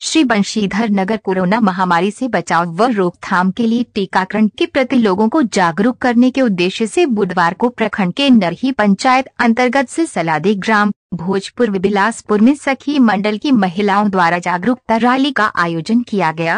श्री बंशीधर नगर corona महामारी से बचाव व रोकथाम के लिए टीकाकरण के प्रति लोगों को जागरूक करने के उद्देश्य से बुधवार को प्रखंड के नरही पंचायत अंतर्गत से सलादी ग्राम भोजपुर व बिलासपुर में सखी मंडल की महिलाओं द्वारा जागरूकता रैली का आयोजन किया गया।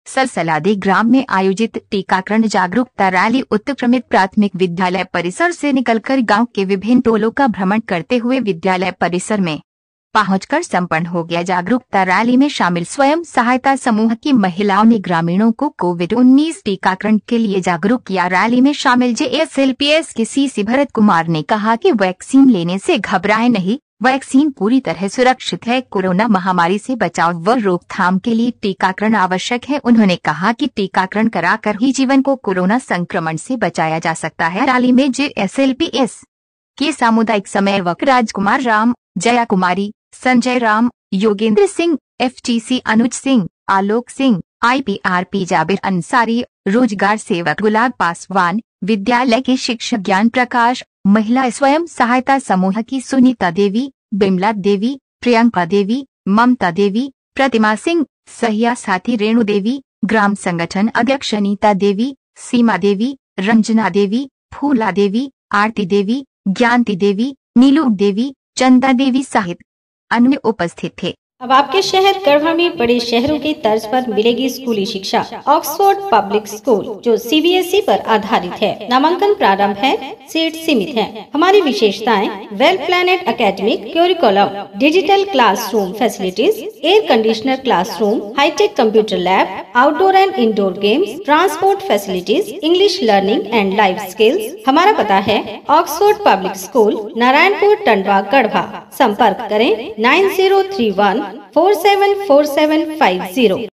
सलादी ग्राम में आयोजित टीकाकरण जागरूकता रैली उत्क्रमित प्राथमिक विद्यालय परिसर से निकलकर गांव के विभिन्न टोलों का भ्रमण करते हुए विद्यालय परिसर में पहुंचकर संपन्न हो गया। जागरूकता रैली में शामिल स्वयं सहायता समूह की महिलाओं ने ग्रामीणों को कोविड-19 टीकाकरण के लिए जागरूक किया। रैली में शामिल JSLPS के CC भरत कुमार ने कहा कि वैक्सीन लेने से घबराएं नहीं, वैक्सीन पूरी तरह सुरक्षित है। कोरोना महामारी से बचाव व रोकथाम के लिए टीकाकरण आवश्यक है। उन्होंने कहा कि टीकाकरण कराकर ही जीवन को कोरोना संक्रमण से बचाया जा सकता है। रैली में JSLPS के सामुदायिक समन्वयक राजकुमार राम, जया कुमारी, संजय राम, योगेंद्र सिंह, FTC अनुज सिंह, आलोक सिंह, IPRP जाबिर अंसारी, रोजगार सेवक गुलाब पासवान, विद्यालय के शिक्षक ज्ञान प्रकाश, महिला स्वयं सहायता समूह की सुनीता देवी, बिमला देवी, प्रियंका देवी, ममता देवी, प्रतिमा सिंह, सहिया साथी रेणु देवी, ग्राम संगठन अध्यक्ष अनीता देवी, सीमा देवी, रंजना देवी, फूला देवी, आरती देवी, ज्ञानती देवी, नीलू देवी, चंदा देवी सहित अन्य उपस्थित थे। अब आपके शहर गढ़वा में बड़े शहरों की तर्ज पर मिलेगी स्कूली शिक्षा। ऑक्सफोर्ड पब्लिक स्कूल जो CBSE पर आधारित है। नामांकन प्रारंभ है, सीट सीमित है। हमारी विशेषताएं well planned academic curriculum, digital classroom facilities, air conditioner classroom, hitech computer lab, outdoor and indoor games, transport facilities, English learning and life skills. हमारा पता है Oxford public school, Narayanpur, Tandwa, Garhwa. संपर्क करें 9031 474750।